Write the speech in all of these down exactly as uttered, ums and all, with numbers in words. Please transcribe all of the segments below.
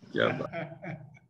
क्या बात।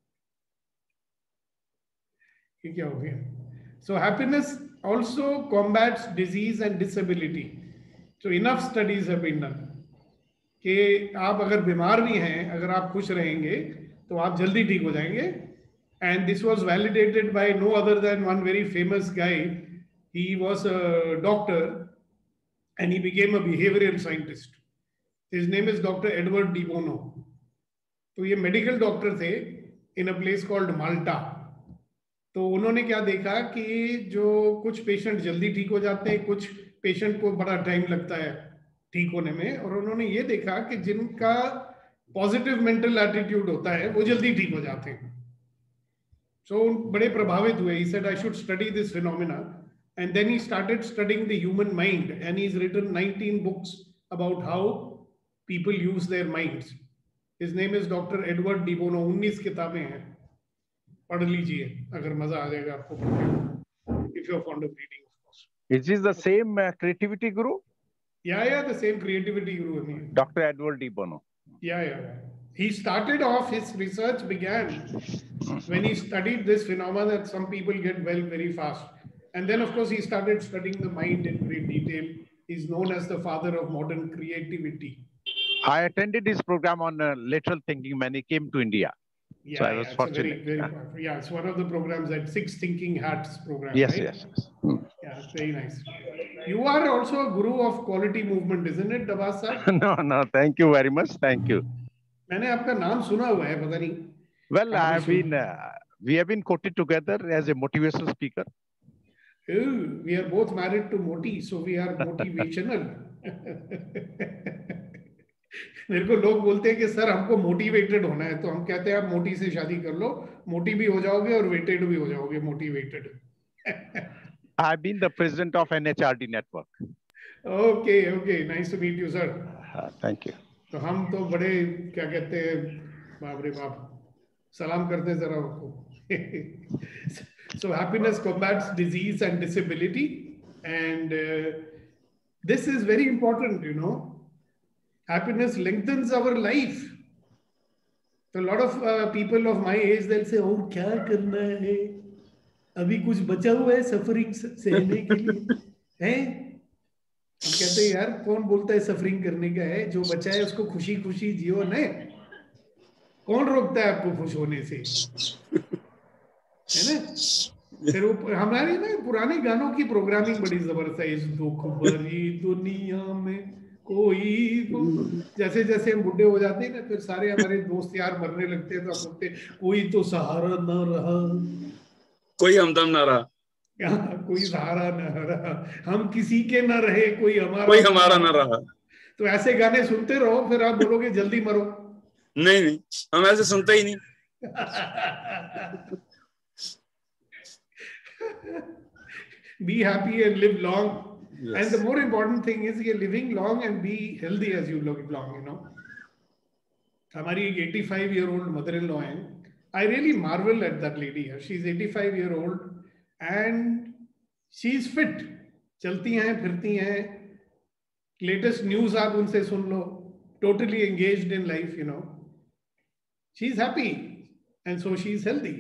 क्या हो गया? So happiness also combats disease and disability. So enough studies have been done कि आप अगर बीमार भी हैं, अगर आप खुश रहेंगे तो आप जल्दी ठीक हो जाएंगे. And this was validated by no other than one very famous guy. He was a doctor and he became a behavioral scientist. His name is Doctor Edward de Bono. तो ये मेडिकल डॉक्टर थे इन a place called माल्टा. तो उन्होंने क्या देखा कि जो कुछ पेशेंट जल्दी ठीक हो जाते हैं, कुछ पेशेंट को बड़ा टाइम लगता है ठीक होने में, और उन्होंने ये देखा कि जिनका पॉजिटिव मेंटल एटीट्यूड होता है वो जल्दी ठीक हो जाते हैं. सो so, बड़े प्रभावित हुए. He said I should study this phenomena, and then he started studying the human mind, and he's written nineteen books about how people use their minds. His name is Doctor Edward de Bono. उन्नीस किताबें हैं, पढ़ लीजिए अगर मजा आ जाएगा आपको. If you're fond of reading, of course. Is this the same uh, creativity guru? Yeah, yeah, the same creativity guru. Doctor Edward de Bono. Yeah, yeah. He started off, his research began when he studied this phenomenon that some people get well very fast. And then, of course, he started studying the mind in great detail. He's known as the father of modern creativity. I attended his program on uh, lateral thinking when he came to India. Yeah, so I was yeah, fortunate. Very, very, yeah. yeah, it's one of the programs, that Six Thinking Hats program. Yes, right? yes, yes. Hmm. Yeah, very nice. You are also a guru of quality movement, isn't it, Dabas sir? no, no, thank you very much. Thank you. मैंने आपका नाम सुना हुआ है, पता नहीं. Well, I have been, uh, we have been quoted together as a motivational speaker. Oh, we are both married to Moti, so we are motivational. मेरे को लोग बोलते हैं कि सर हमको मोटिवेटेड होना है, तो हम कहते हैं आप मोटी से शादी कर लो, मोटी भी हो जाओगे और वेटेड भी हो जाओगे, motivated. I have been the president of N H R D network. Okay, okay, nice to meet you, sir. Uh, thank you. तो हम तो बड़े क्या कहते हैं, बाप रे बाप, सलाम करते हैं जरा आपको. So happiness combats disease and disability, and uh, this is very important, you know. Happiness lengthens our life. So a lot of uh, people of my age, they'll say, oh, क्या करना है? अभी कुछ बचा हुआ है सफरिंग सहने के लिए? हैं? हम कहते हैं यार, कौन बोलता है सफरिंग करने का है? जो बचा है उसको खुशी खुशी जियो ना. कौन रोकता है आपको खुश होने से? है ना? फिर वो हमारे ना पुराने गानों की प्रोग्रामिंग बड़ी जबरदस्त है. इस दुख भरी दुनिया में कोई, जैसे जैसे हम बुढ़े हो जाते हैं ना, फिर सारे हमारे दोस्त यार मरने लगते हैं, तो हम बोलते कोई तो सहारा न रहा, कोई हमदम न रहा, कोई सहारा न रहा, हम किसी के न रहे, कोई हमारा कोई हमारा न रहा. तो ऐसे गाने सुनते रहो, फिर आप बोलोगे जल्दी मरो. नहीं नहीं, हम ऐसे सुनते ही नहीं. Be happy and live long. Yes. And the more important thing is you're living long and be healthy as you live long, you know. हमारी एक eighty-five year old mother-in-law है. I really marvel at that lady. She's eighty-five year old and she's fit. चलती हैं, फिरती हैं. Latest news आप उनसे सुन लो. Totally engaged in life, you know. She's happy and so she's healthy.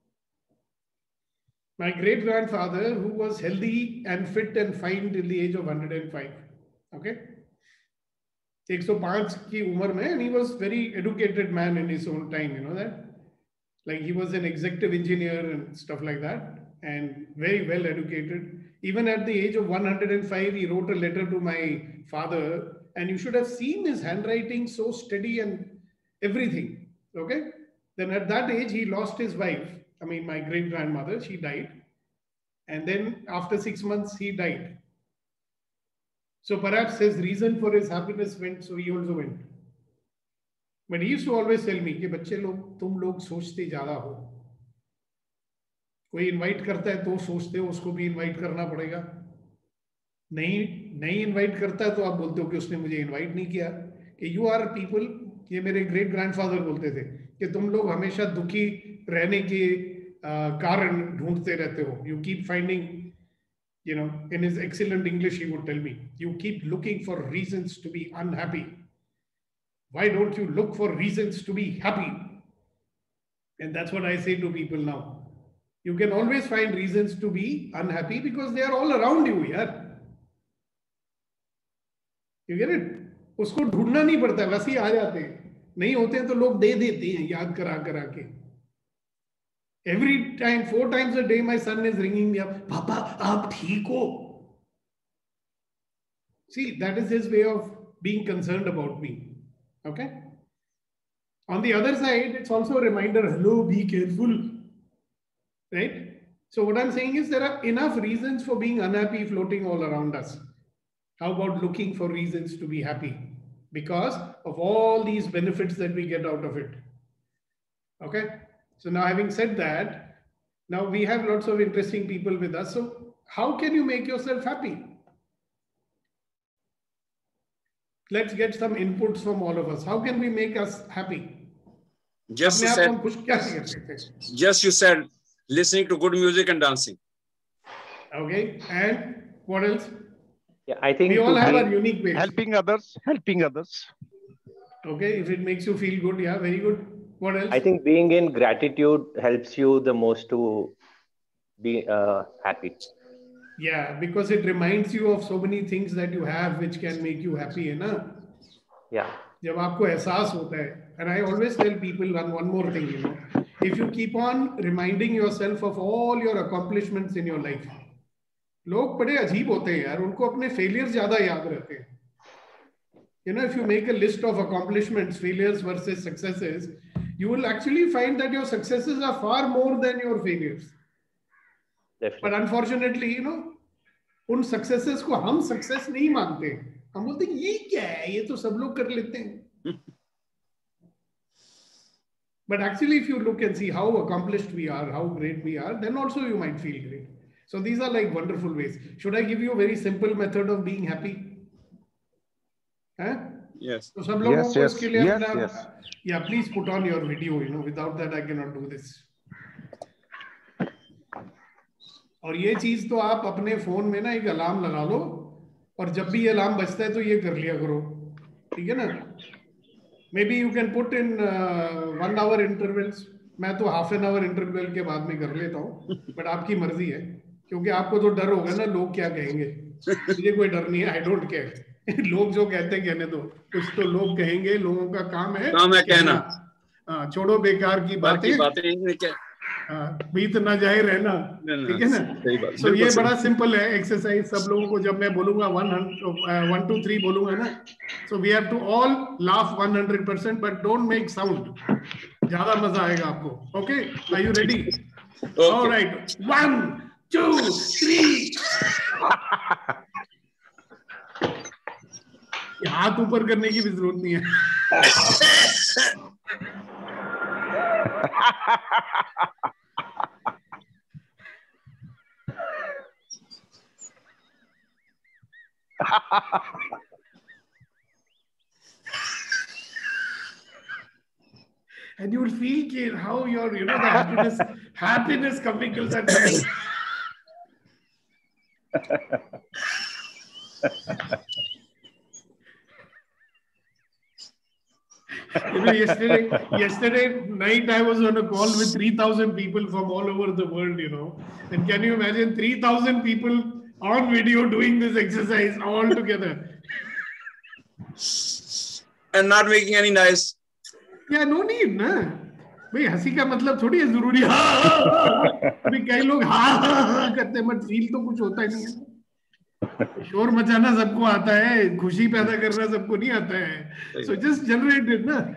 My great grandfather, who was healthy and fit and fine till the age of one hundred five, okay, one oh five की उम्र में, and he was very educated man in his own time, you know that, like he was an executive engineer and stuff like that, and very well educated. Even at the age of one hundred five, he wrote a letter to my father, and you should have seen his handwriting, so steady and everything, okay. Then at that age, he lost his wife. I mean, my great grandmother, she died. And then after six months, he died. So perhaps his reason for his happiness went, so he also went. But he used to always tell me कि बच्चे लोग, तुम लोग सोचते ज़्यादा हो. कोई invite करता है तो सोचते हो उसको भी invite करना पड़ेगा. नहीं नहीं invite करता है तो आप बोलते हो कि उसने मुझे invite नहीं किया. कि you are people, ये मेरे great grandfather बोलते थे कि तुम लोग हमेशा दुखी रहने के कारण ढूंढते रहते हो. You keep finding, you know, in his excellent English, he would tell me, you keep looking for reasons to be unhappy. Why don't you look for reasons to be happy? And that's what I say to people now. You can always find reasons to be unhappy because they are all around you, yaar. You get it? उसको ढूंढना नहीं पड़ता, वैसे ही आ जाते हैं. नहीं होते हैं तो लोग दे देते हैं याद करा करा के. Every time, four times a day, my son is ringing me up. Papa, आप ठीक हो? See, that is his way of being concerned about me. Okay? On the other side, it's also a reminder, hello, be careful. Right? So what I'm saying is there are enough reasons for being unhappy floating all around us. How about looking for reasons to be happy? Because of all these benefits that we get out of it. Okay? So now having said that, now we have lots of interesting people with us. So how can you make yourself happy? Let's get some inputs from all of us. How can we make us happy? Just you said, just you said, listening to good music and dancing. Okay. And what else? Yeah, I think we all have our unique ways. Helping others, helping others. Okay. If it makes you feel good, yeah, very good. What else? I think being in gratitude helps you the most to be uh, happy. Yeah, because it reminds you of so many things that you have which can make you happy, है ना? Yeah. जब आपको एहसास होता है, and I always tell people one one more thing, you know, if you keep on reminding yourself of all your accomplishments in your life, लोग बड़े अजीब होते हैं यार, उनको अपने failures ज़्यादा याद रहते हैं. You know, if you make a list of accomplishments, failures versus successes, you will actually find that your successes are far more than your failures. Definitely. But unfortunately, you know, उन successes को हम success नहीं मानते. हम बोलते हैं ये क्या है, ये तो सब लोग कर लेते हैं. But actually, if you look and see how accomplished we are, how great we are, then also you might feel great. So these are like wonderful ways. Should I give you a very simple method of being happy? Huh? Yes. So सब लोगों को इसके लिए yes, अपना, yes. yeah, please put on your video. You know, without that I cannot do this. और ये चीज तो आप अपने फोन में ना एक अलार्म लगा लो और जब भी ये अलार्म बजता है तो ये कर लिया करो, ठीक है ना? Maybe you can put in one hour intervals. मैं तो हाफ एन आवर इंटरवल के बाद में कर लेता हूँ, बट आपकी मर्जी है, क्योंकि आपको तो डर होगा ना लोग क्या कहेंगे. मुझे कोई डर नहीं है, आई डोंट केयर. लोग जो कहते हैं कहने दो, कुछ तो लोग कहेंगे, लोगों का काम है काम है कहना. हाँ, छोड़ो बेकार की बातें, बातें बीत ना जाए रहना, ठीक है ना? सो ये बड़ा सिंपल है एक्सरसाइज. सब लोगों को जब मैं बोलूंगा वन वन टू थ्री बोलूंगा ना, so we have to all laugh one hundred percent, but don't make sound. ज्यादा मजा आएगा आपको. Okay, are you ready? Alright, one two three. हाथ ऊपर करने की भी जरूरत नहीं है. And you will feel how your, you know, the happiness, happiness chemicals are coming. You know, yesterday, yesterday night I was on a call with three thousand people from all over the world, you know. And can you imagine three thousand people on video doing this exercise all together? And not making any noise. Yeah, no need, ना. भाई हंसी का मतलब थोड़ी है जरूरी. हाँ, अभी कई लोग हाँ हाँ करते हैं, बट फील तो कुछ होता ही नहीं है. शोर मचाना सबको आता है, खुशी पैदा करना सबको नहीं आता है. So just generate it, na.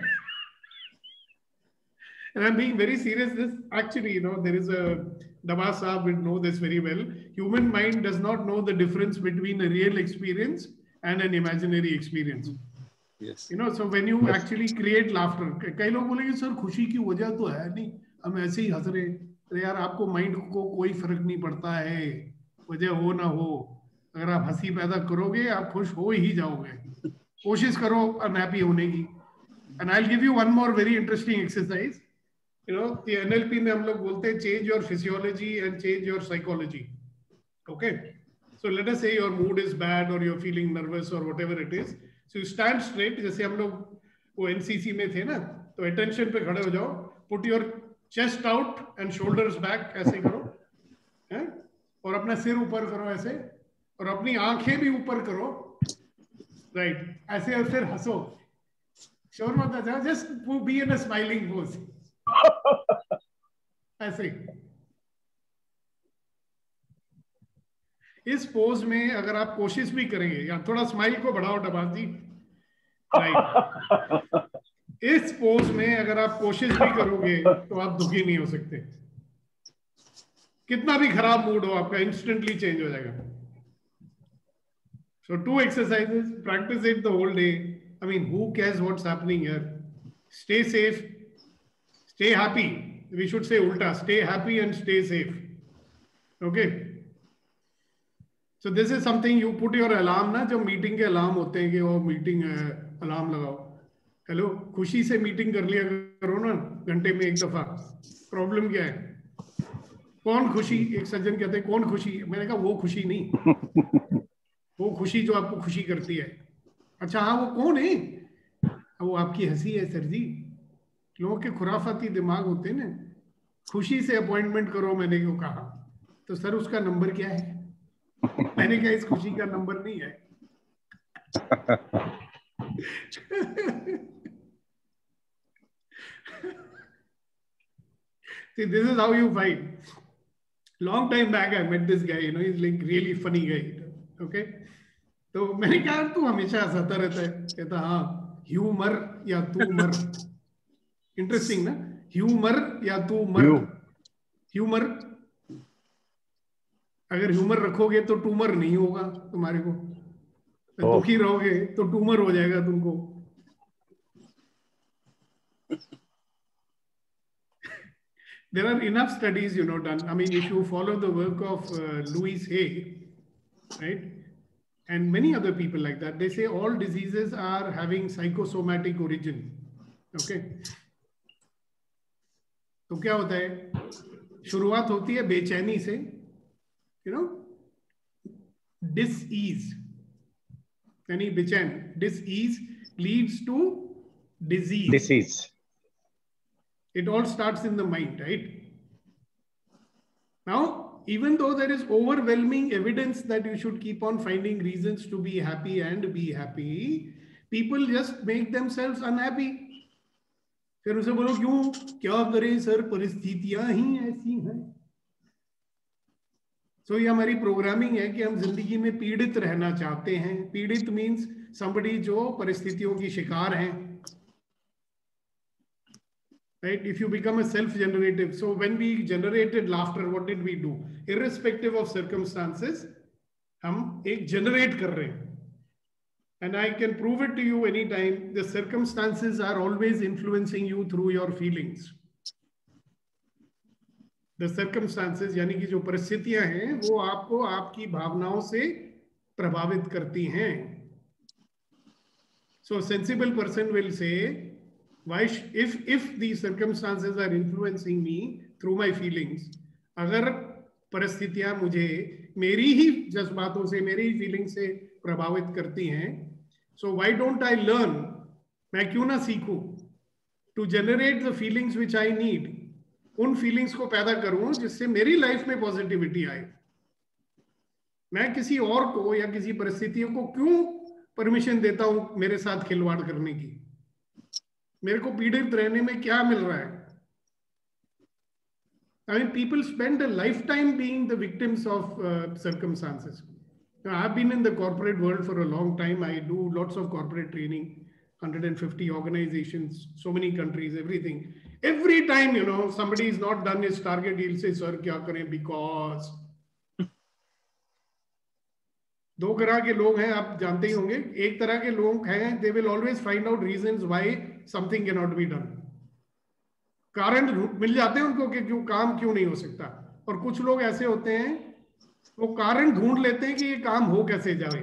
And I'm being very serious. This actually, you know, there is a Dava Saab will know this very well. Human mind does not know the difference between a real experience and an imaginary experience. Yes. You know, so when you yes. actually create laughter, कई लोग बोलेंगे sir खुशी की वजह तो है नहीं, हम ऐसे ही हंस रहे. अरे यार, आपको माइंड को कोई फर्क नहीं पड़ता है, वजह हो ना हो. अगर आप हंसी पैदा करोगे, आप खुश हो ही जाओगे. कोशिश करो अनहैप्पी होने की. And I'll give you one more very interesting exercise. You know, the N L P में हम लोग बोलते हैं change your physiology and change your psychology. Okay? So let us say your mood is bad or you're feeling nervous or whatever it is. So you stand straight. जैसे हम लोग वो N C C में थे ना, तो attention पे खड़े हो जाओ. Put your chest out and shoulders back, ऐसे करो है? और अपना सिर ऊपर करो ऐसे, और अपनी आंखें भी ऊपर करो, राइट right. ऐसे, और फिर हंसो, शोर मत मचाओ, just be in a smiling pose ऐसे। इस पोज में अगर आप कोशिश भी करेंगे, या थोड़ा स्माइल को बढ़ाओ डबास जी, राइट। इस पोज में अगर आप कोशिश भी करोगे तो आप दुखी नहीं हो सकते। कितना भी खराब मूड हो आपका, इंस्टेंटली चेंज हो जाएगा। So two exercises, practise it the whole day. I mean who cares what's happening here. Stay safe, stay happy, we should say उल्टा, stay happy and stay safe, okay. So this is something you put your alarm ना, जो meeting के alarm होते हैं कि वो meeting alarm लगाओ, hello खुशी से मीटिंग कर लिया करो ना घंटे में एक दफा। प्रॉब्लम क्या है? कौन खुशी? एक सज्जन कहते हैं कौन खुशी? मैंने कहा वो खुशी नहीं, वो खुशी जो आपको खुशी करती है। अच्छा हाँ, वो कौन है? वो आपकी हंसी है सर जी। लोगों के खुराफाती दिमाग होते हैं ना। खुशी से अपॉइंटमेंट करो मैंने क्यों कहा, तो सर उसका नंबर क्या है? मैंने कहा इस खुशी का नंबर नहीं है। See, this is how you find. Long time back I met this guy, you know, he's like really funny guy, okay? तो मैंने कहा तू हमेशा हंसाता रहता है। कहता हाँ, ह्यूमर या तू मर। इंटरेस्टिंग ना, ह्यूमर या तू मर। ह्यूमर, अगर ह्यूमर रखोगे तो ट्यूमर नहीं होगा तुम्हारे को, oh. दुखी रहोगे तो ट्यूमर हो जाएगा तुमको। There are enough studies, you know, done. I mean, if you follow the work of uh, Louise Hay, right, and many other people like that, they say all diseases are having psychosomatic origin. Okay. तो क्या होता है? शुरुआत होती है बेचैनी से, you know, dis-ease, यानी बेचैन, dis-ease leads to disease. Disease. It all starts in the mind, right? Now, even though there is overwhelming evidence that you should keep on finding reasons to be happy and be happy, people just make themselves unhappy. फिर उसे बोलो क्यों, क्या करें sir, परिस्थितियां ही ऐसी हैं। So ये हमारी प्रोग्रामिंग है कि हम जिंदगी में पीड़ित रहना चाहते हैं। पीड़ित मीन्स somebody जो परिस्थितियों की शिकार हैं। Right? If you become a self-generative, so when we generated laughter, what did we do? Irrespective of circumstances, हम एक generate कर रहे हैं. And I can prove it to you anytime. The circumstances are always influencing you through your feelings. The circumstances, यानी कि जो परिस्थितियां हैं, वो आपको आपकी भावनाओं से प्रभावित करती हैं. So a sensible person will say, Why, if if these circumstances are influencing me through my feelings, अगर परिस्थितियां मुझे मेरी ही जज्बातों से, मेरी ही फीलिंग से प्रभावित करती हैं, so why don't I learn? मैं क्यों ना सीखूं to generate the feelings which I need? उन फीलिंग्स को पैदा करूं जिससे मेरी लाइफ में पॉजिटिविटी आए. मैं किसी और को या किसी परिस्थितियों को क्यों परमिशन देता हूं मेरे साथ खिलवाड़ करने की? मेरे को पीड़ित रहने में क्या मिल रहा है? I mean, people spend a lifetime being the victims of uh, circumstances. Now, I've been in the corporate world for a long time. I do lots of corporate training, one hundred fifty organizations, so many countries, everything. Every time, you know, somebody is not done his target, he'll say, sir, kya kare? Because. दो तरह के लोग हैं, आप जानते ही होंगे. एक तरह के लोग हैं, they will always find out reasons why something cannot be done. कारण मिल जाते हैं उनको कि क्यों काम क्यों नहीं हो सकता. और कुछ लोग ऐसे होते हैं, वो कारण ढूंढ लेते हैं कि ये काम हो कैसे जाए.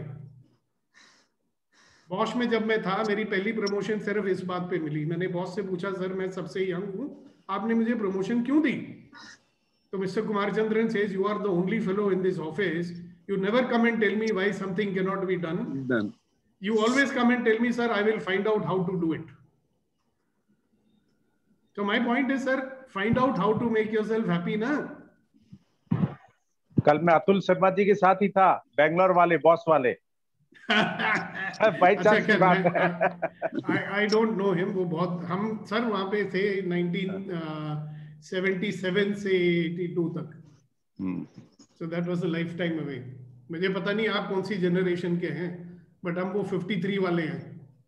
बॉश में जब मैं था, मेरी पहली प्रमोशन सिर्फ इस बात पे मिली. मैंने बॉस से पूछा, सर मैं सबसे यंग हूं, आपने मुझे प्रमोशन क्यों दी? तो mister Kumar Chandran says, you are the only fellow in this office. You never come and tell me why something cannot be done. Done. You always come and tell me, sir, I will find out how to do it. So my point is, sir, find out how to make yourself happy, na? कल मैं अतुल शर्मा जी के साथ ही था, बैंगलोर वाले boss वाले। By chance की बात है। I I don't know him, वो बहुत, हम सर वहाँ पे थे nineteen seventy-seven से eighty-two तक। So that was a lifetime away. मुझे पता नहीं आप कौन सी जनरेशन के हैं, बट हम वो fifty-three वाले हैं।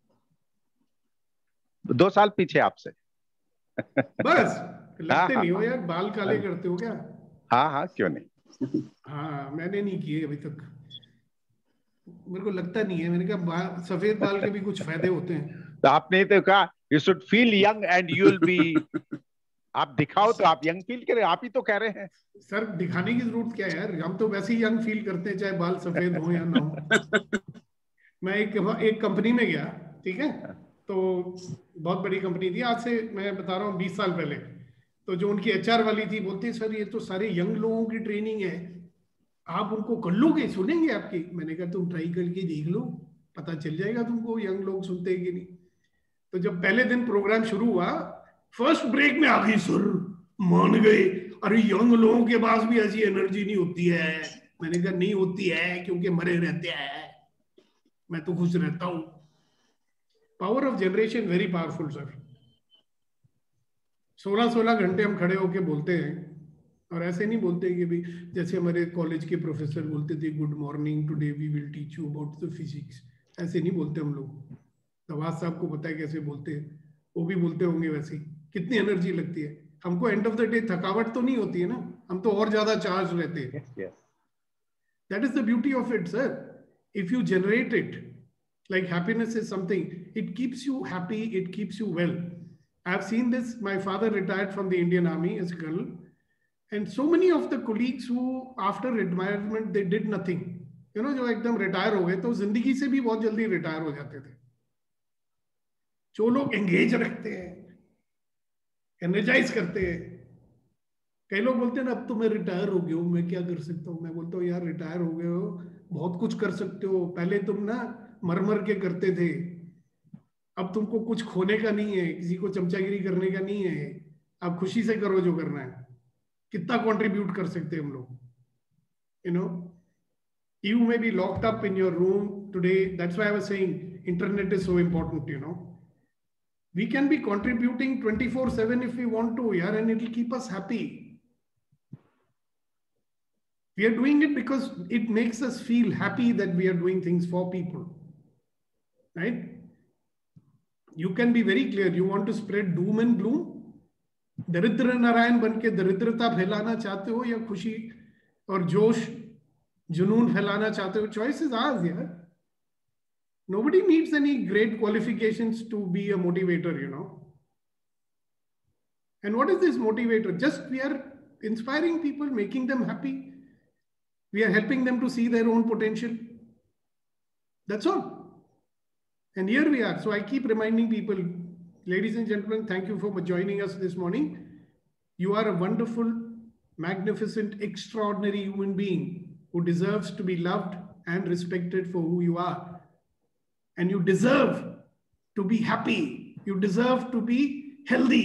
दो साल पीछे आपसे। बस लगते नहीं हो यार, बाल काले करते हो क्या? हाँ हाँ, क्यों नहीं। हाँ, मैंने नहीं किए अभी तक, मेरे को लगता नहीं है। मैंने कहा सफेद बाल के भी कुछ फायदे होते हैं। तो आपने तो कहा you should feel young and you will be, आप दिखाओ तो आप यंग फील करें, आप ही तो कह रहे हैं। सर दिखाने की जरूरत क्या है यार, हम तो वैसे ही यंग फील करते हैं चाहे बाल सफेद हो या ना हो। मैं एक एक कंपनी में गया, ठीक है, तो बहुत बड़ी कंपनी थी, आज से मैं बता रहा हूँ बीस साल पहले। तो जो उनकी एचआर वाली थी बोलती सर ये तो सारे यंग लोगों की ट्रेनिंग है, आप उनको कर लोगे, सुनेंगे आपकी। मैंने कहा तुम ट्राई करके देख लो, पता चल जाएगा तुमको यंग लोग सुनते हैं कि नहीं। तो जब पहले दिन प्रोग्राम शुरू हुआ, फर्स्ट ब्रेक में आ गई सर, मान गए, अरे यंग लोगों के पास भी ऐसी एनर्जी नहीं होती है। मैंने कहा नहीं होती है क्योंकि मरे रहते हैं, मैं तो खुश रहता हूं। Power of generation very powerful sir. सोलह सोलह घंटे हम खड़े होके बोलते हैं, और ऐसे नहीं बोलते कि भी जैसे हमारे कॉलेज के प्रोफेसर बोलते थे good morning today we will teach you about the physics, ऐसे नहीं बोलते हम लोग। नवाज साहब को पता है कैसे बोलते हैं, वो भी बोलते होंगे वैसे। कितनी एनर्जी लगती है हमको, एंड ऑफ द डे थकावट तो नहीं होती है ना, हम तो और ज्यादा चार्ज रहते हैं। That is the beauty of it sir. If you generate it, like happiness is something, it keeps you happy, it keeps you well. I've seen this. My father retired from the Indian Army as a colonel, and so many of the colleagues who after retirement they did nothing, you know, जो एकदम retire हो गए तो जिंदगी से भी बहुत जल्दी रिटायर हो जाते थे। जो लोग एंगेज रखते हैं, एनर्जाइज करते हैं। कई लोग बोलते हैं ना अब तो मैं रिटायर हो गया हूँ, मैं क्या कर सकता हूँ। मैं बोलता हूँ यार रिटायर हो गए हो, बहुत कुछ कर सकते हो। पहले तुम ना मर मर के करते थे, अब तुमको कुछ खोने का नहीं है, किसी को चमचागिरी करने का नहीं है, अब खुशी से करो जो करना है। कितना कंट्रीब्यूट कर सकते हैं हम लोग, you know. You may be locked up in your room today, that's why I was saying internet is so important, you know. We can be contributing twenty-four seven if we want to, yaar, and it will keep us happy. We are doing it because it makes us feel happy that we are doing things for people. Right? You can be very clear. You want to spread doom and gloom? दरिद्र नारायण बन के दरिद्रता फैलाना चाहते हो या खुशी और जोश जुनून फैलाना चाहते हो? Choice is ours, yeah. Nobody needs any great qualifications to be a motivator, you know. And what is this motivator? Just we are inspiring people, making them happy. We are helping them to see their own potential. That's all. And here we are. So I keep reminding people, ladies and gentlemen, thank you for joining us this morning. You are a wonderful, magnificent, extraordinary human being who deserves to be loved and respected for who you are. And you deserve to be happy. You deserve to be healthy.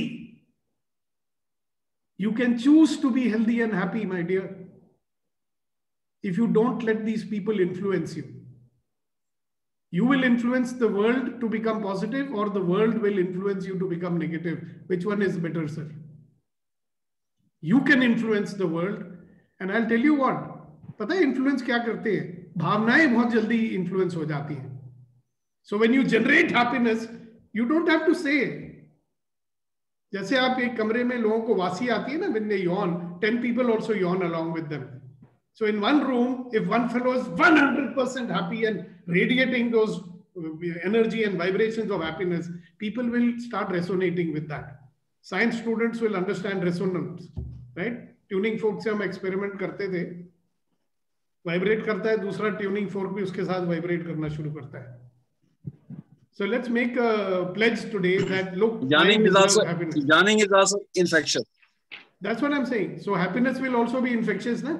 You can choose to be healthy and happy, my dear, if you don't let these people influence you. You will influence the world to become positive, or the world will influence you to become negative. Which one is better, sir? You can influence the world, and I'll tell you what, पता है influence क्या करते हैं? भावनाएं बहुत जल्दी influence हो जाती हैं. So when you generate happiness, you don't have to say. जैसे आप एक कमरे में लोगों को वासी आती है ना, when they yawn, ten people also yawn along with them. So in one room, if one fellow is one hundred percent happy and radiating those energy and vibrations of happiness, people will start resonating with that. Science students will understand resonance, right? Tuning fork से हम experiment करते थे. Vibrate करता है, दूसरा tuning fork भी उसके साथ vibrate करना शुरू करता है. So let's make a pledge today that look, yawning is also happiness. Yawning is also infectious. That's what I'm saying. So happiness will also be infectious, na?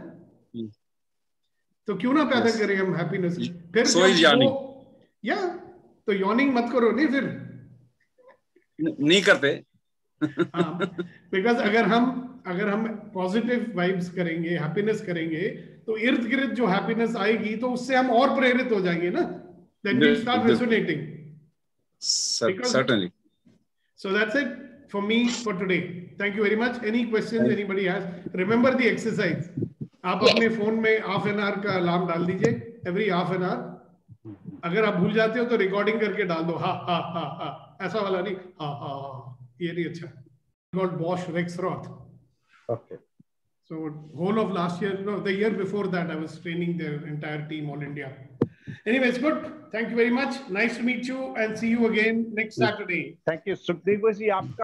तो क्यों ना पैदा yes. करें हम हैप्पीनेस? फिर so is yawning. या तो yawning मत करो, नहीं फिर नहीं करते, बिकॉज अगर हम अगर हम पॉजिटिव वाइब्स करेंगे, हैप्पीनेस करेंगे, तो इर्द गिर्द जो हैप्पीनेस आएगी तो उससे हम और प्रेरित हो जाएंगे ना. Then we start resonating. Certainly. So that's it for me for today. Thank you very much. Any questions anybody has? Remember the exercise. आप अपने फोन में हाफ एन आवर का अलार्म डाल दीजिए, एवरी हाफ एन आवर. अगर आप भूल जाते हो तो रिकॉर्डिंग करके डाल दो, हा हा हा हा, ऐसा वाला नहीं, हा हा हा, ये नहीं अच्छा. Called Bosch Rexroth. Okay. So whole of last year, no, the year before that, I was training their entire team, all India. Anyway, it's good. Thank you very much. Nice to meet you and see you again next Saturday. Thank you, Sukhdev ji.